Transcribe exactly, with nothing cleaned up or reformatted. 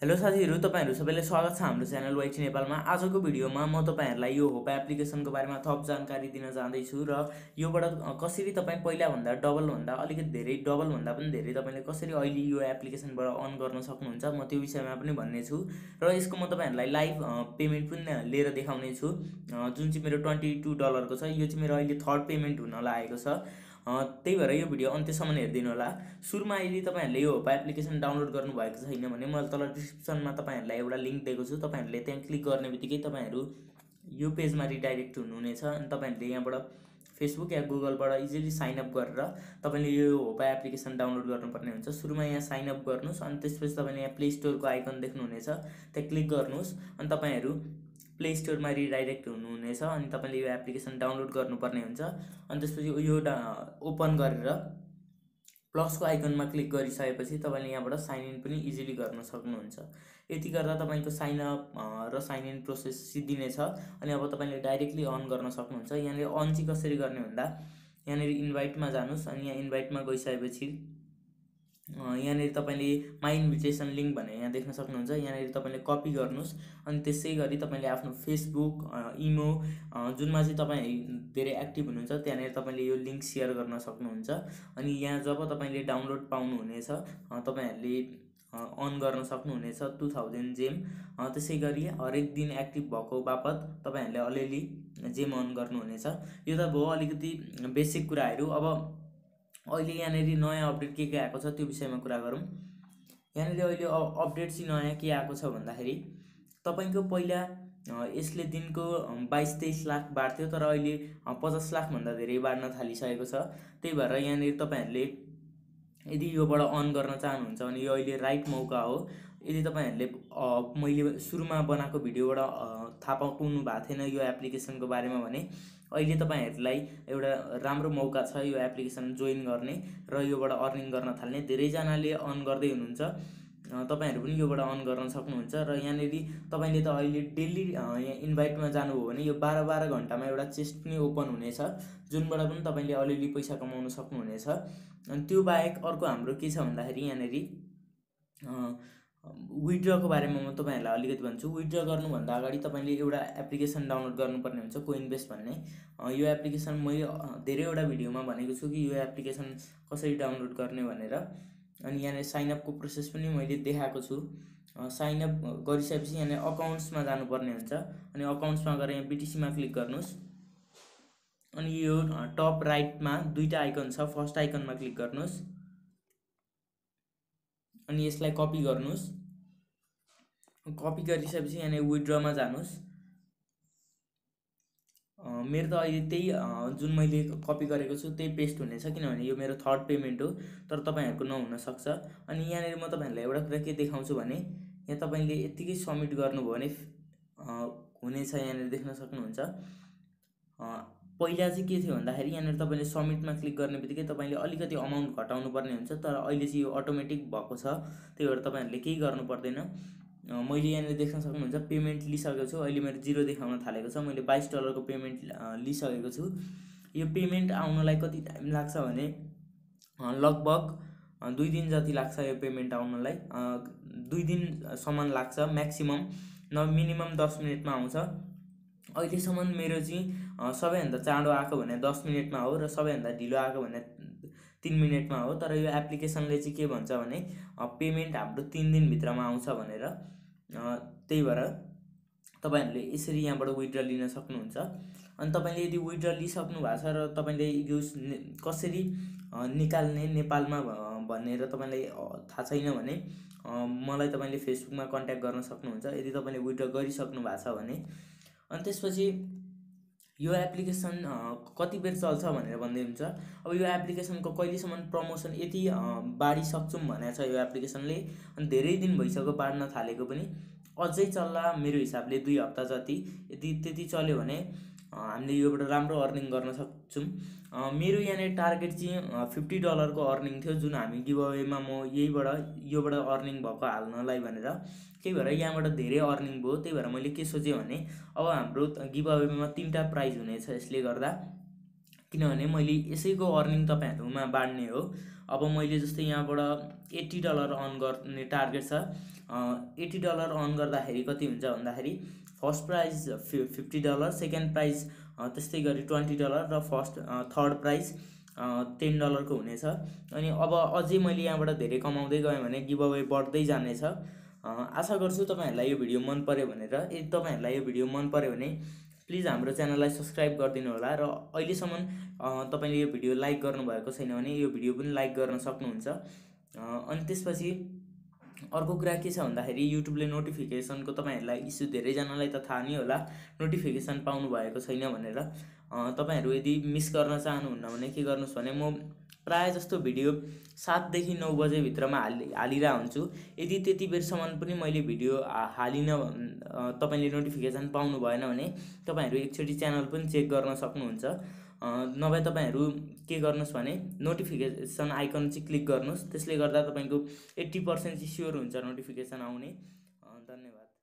Hello साथीहरु, तपाईहरु सबैलाई स्वागत छ हाम्रो च्यानल वाइटी नेपालमा। आजको भिडियोमा म तपाईहरुलाई यो होप एप्लिकेसनको बारेमा थप जानकारी दिन जाँदै छु र योबाट कसरी तपाई पहिला भन्दा डबल भन्दा अलिकति धेरै डबल भन्दा पनि धेरै तपाईले कसरी अहिले यो एप्लिकेसनबाट अर्न गर्न सक्नुहुन्छ म त्यो विषयमा पनि भन्ने छु र यसको म तपाईहरुलाई लाइभ पेमेन्ट पनि लिएर देखाउने छु जुन चाहिँ मेरो बाइस डलरको छ। यो चाहिँ मेरो अहिले थर्ड पेमेन्ट हुन लागेको छ। त्यही भएर यो भिडियो अन्त्यसम्म हेर्दिनु होला। सुरुमा यदि तपाईहरुले यो होप एप्लिकेसन डाउनलोड गर्नु भएको छैन भने मैले तल डिस्क्रिप्सनमा तपाईहरुलाई एउटा लिंक दिएको छु। तपाईहरुले त्यहाँ क्लिक गर्नेबित्तिकै तपाईहरु यो पेजमा रिडाइरेक्ट हुनुहुनेछ अनि तपाईहरुले यहाँबाट फेसबुक या गुगलबाट इजिली साइन अप गरेर तपाईले यो होप एप्लिकेसन डाउनलोड गर्नुपर्ने हुन्छ। सुरुमा यहाँ साइन अप गर्नुस् अनि त्यसपछि तपाईले यहाँ प्ले स्टोरको आइकन देख्नुहुनेछ, त्यहाँ क्लिक गर्नुस् अनि तपाईहरु प्ले स्टोरमा रिडाइरेक्ट हुनुहुनेछ अनि तपाईले यो एप्लिकेसन डाउनलोड गर्नुपर्ने हुन्छ। अनि त्यसपछि यो ओपन गरेर प्लसको आइकनमा क्लिक गरिसकेपछि तपाईले यहाँबाट साइन इन पनि इजिली गर्न सक्नुहुन्छ। यति गर्दा तपाईको साइन अप र साइन इन प्रोसेस सिद्धिनेछ अनि अब तपाईले डाइरेक्टली अन गर्न सक्नुहुन्छ। यहाँले अन चाहिँ कसरी गर्ने भन्दा यहाँनेर इन्भाइटमा जानुस् अनि यहाँ इन्भाइटमा गइसकेपछि यहाँनेर तपाईले माई इन्भिटेसन लिंक भनेर यहाँ देख्न सक्नुहुन्छ। यहाँनेर तपाईले कपी गर्नुस् अनि त्यसै गरी तपाईले आफ्नो फेसबुक इमो जुनमा चाहिँ तपाई धेरै एक्टिभ हुनुहुन्छ त्यहाँनेर तपाईले यो लिंक शेयर गर्न सक्नुहुन्छ। अनि यहाँ जब तपाईले डाउनलोड पाउनुहुनेछ तपाईहरुले अन गर्न सक्नुहुनेछ टु थाउजन्ड जेम। त्यसै गरी हरेक दिन एक्टिभ भएको बापत तपाईहरुले अलिअलि जेम अन गर्नुहुनेछ। यो त भयो अलिकति बेसिक कुराहरु। अब अहिले यहाँनेर नयाँ अपडेट के के आएको छ त्यो विषयमा कुरा गरौँ। यहाँनेर अहिले अपडेट चाहिँ नयाँ के आएको छ भन्दाखेरि तपाईको पहिला यसले दिनको बाइस तेइस लाख बाड्थ्यो तर अहिले पचास लाख भन्दा धेरै बाड्न थालिसकेको छ। त्यही भएर यहाँनेर तपाईहरुले यदि योबाट अन गर्न चाहनुहुन्छ भने यो अहिले राइट मौका हो। यदि तपाईहरुले मैले सुरुमा बनाएको भिडियोबाट थाहा पाउनु भएको थिएन यो एप्लिकेसनको बारेमा भने अहिले तपाईहरुलाई एउटा राम्रो मौका छ यो एप्लिकेसन जोइन गर्ने र योबाट अर्निङ गर्न थाल्ने। धेरै जनाले अन गर्दै हुनुहुन्छ, तपाईहरु पनि योबाट अन गर्न सक्नुहुन्छ। र यहाँनेरि तपाईले त अहिले डेली यहाँ इन्भाइटमा जानुभयो भने यो बाह्र बाह्र घण्टामा एउटा चेस्ट पनि ओपन हुनेछ जुनबाट पनि तपाईले अलिअलि पैसा कमाउन सक्नुहुनेछ। अनि त्यो बाहेक अर्को हाम्रो के छ भन्दाखेरि यहाँनेरि विथड्रको बारेमा म तपाईहरुलाई अलिकति भन्छु। विथड्र गर्नुभन्दा अगाडि तपाईले एउटा एप्लिकेसन डाउनलोड गर्नुपर्ने हुन्छ कोइनबेस भन्ने। यो एप्लिकेसन मैले धेरैवटा भिडियोमा भनेको छु कि यो एप्लिकेसन कसरी डाउनलोड गर्ने भनेर। अनि यहाँ साइन अपको प्रोसेस पनि मैले देखाएको छु। साइन अप गरिसकेपछि यहाँ अकाउन्ट्समा जानुपर्ने हुन्छ अनि अकाउन्ट्समा गएर यहाँ बीटीसीमा क्लिक गर्नुस् अनि यो टप राइटमा दुईटा आइकन छ, फर्स्ट आइकनमा क्लिक गर्नुस् अनि यसलाई कपी गर्नुस्। कपी गरिसकेपछि यहाँ विथड्रमा जानुस्। मेरो त अहिले त्यही जुन मैले कपी गरेको छु त्यही पेस्ट हुनेछ किनभने यो मेरो थर्ड पेमेन्ट हो, तर तपाईहरुको नहुन सक्छ। अनि यहाँनेर म तपाईहरुलाई एउटा कुरा के देखाउँछु भने यहाँ तपाईले यतिकै सबमिट गर्नुभयो भने हुनेछ। यहाँनेर देख्न सक्नुहुन्छ। पहिला चाहिँ के थियो भन्दाखेरि यहाँनेर तपाईले सबमिटमा क्लिक गर्नेबित्तिकै तपाईले अलिकति अमाउन्ट घटाउनु पर्ने हुन्छ, तर अहिले चाहिँ यो अटोमेटिक भएको छ। त्यही भएर तपाईहरुले केही गर्नु पर्दैन। मैले यहाँनिर देख्न सक्नुहुन्छ पेमेन्ट लिइसकेको छु। अहिले मेरो जिरो देखाउन थालेको छ। मैले बाइस डलरको पेमेन्ट लिइसकेको छु। यो पेमेन्ट आउनलाई कति टाइम लाग्छ भने लगभग दुई दिन जति लाग्छ यो पेमेन्ट आउनलाई। दुई दिनसम्म लाग्छ म्याक्सिमम, न मिनिमम दस मिनटमा आउँछ। अहिलेसम्म मेरो चाहिँ सबैभन्दा चाँडो आएको भने दस मिनटमा हो र सबैभन्दा ढिलो आएको भने तीन मिनटमा हो। तर यो एप्लिकेसनले चाहिँ के भन्छ भने पेमेन्ट हाम्रो तीन दिनभित्रमा आउँछ भनेर। त्यही भएर तपाईहरुले यसरी यहाँबाट विथड्र लिन सक्नुहुन्छ। अनि तपाईले यदि विथड्र लिइसक्नु भएको छ र तपाईले यो कसरी निकाल्ने नेपालमा भनेर तपाईलाई थाहा छैन भने मलाई तपाईले फेसबुकमा कन्ट्याक्ट गर्न सक्नुहुन्छ यदि तपाईले विथड्र गरिसक्नु भएको छ भने। अनि त्यसपछि यो एप्लिकेसन कति बेर चल्छ भनेर भन्दै हुन्छ। अब यो एप्लिकेसनको कहिलेसम्म प्रमोसन यति बाढी सक्छौं भनेको छ यो एप्लिकेसनले अनि धेरै दिन भइसक्यो बाड्न थालेको पनि। अझै चल्ला मेरो हिसाबले दुई हप्ता जति। यदि त्यति चल्यो भने हामीले योबाट राम्रो अर्निङ गर्न सक्छौं। मेरो यहाँ टार्गेट चाहिँ पचास डलरको अर्निङ थियो जुन हामी गिभअवेमा म यहीबाट योबाट अर्निङ भएको हाल्नलाई भनेर। त्यही भएर यहाँबाट धेरै अर्निङ भयो। त्यही भएर मैले के सोचे भने अब हाम्रो गिभअवेमा तीनटा प्राइज हुनेछ यसले गर्दा। किनभने मैले यसैको अर्निङ तपाईँहरूमा बाँड्ने हो। अब मैले जस्तै यहाँबाट एट्टी डलर अर्न गर्ने टार्गेट छ। एट्टी डलर अर्न गर्दाखेरि कति हुन्छ भन्दाखेरि फर्स्ट प्राइज फि फिफ्टी डलर, सेकेन्ड प्राइज त्यस्तै गरी ट्वेन्टी डलर र फर्स्ट थर्ड प्राइज टेन डलरको हुनेछ। अनि अब अझै मैले यहाँबाट धेरै कमाउँदै गएँ भने गिभ अवे बढ्दै जानेछ। आशा गर्छु तपाईँहरूलाई यो भिडियो मन पर्यो भनेर। यदि तपाईँहरूलाई यो भिडियो मन पर्यो भने प्लिज हाम्रो च्यानललाई सब्सक्राइब गरिदिनु होला र अहिलेसम्म तपाईँले यो भिडियो लाइक गर्नुभएको छैन भने यो भिडियो पनि लाइक गर्न सक्नुहुन्छ। अनि त्यसपछि अर्को कुरा के छ भन्दाखेरि युट्युबले नोटिफिकेसनको तपाईँहरूलाई इस्यु धेरैजनालाई त थाहा नै होला नोटिफिकेसन पाउनु भएको छैन भनेर। तपाईँहरू यदि मिस गर्न चाहनुहुन्न भने के गर्नुहोस् भने म प्रायः जस्तो भिडियो सातदेखि नौ बजेभित्रमा हालि हालिरहेको हुन्छु। यदि त्यति बेरसम्म पनि मैले भिडियो हालिनँ तपाईँले नोटिफिकेसन पाउनु भएन भने तपाईँहरू एकचोटि च्यानल पनि चेक गर्न सक्नुहुन्छ। नभए तपाईँहरू के गर्नुहोस् भने नोटिफिकेसन आइकन चाहिँ क्लिक गर्नुहोस्। त्यसले गर्दा तपाईँको एट्टी पर्सेन्ट चाहिँ स्योर हुन्छ नोटिफिकेसन आउने। धन्यवाद।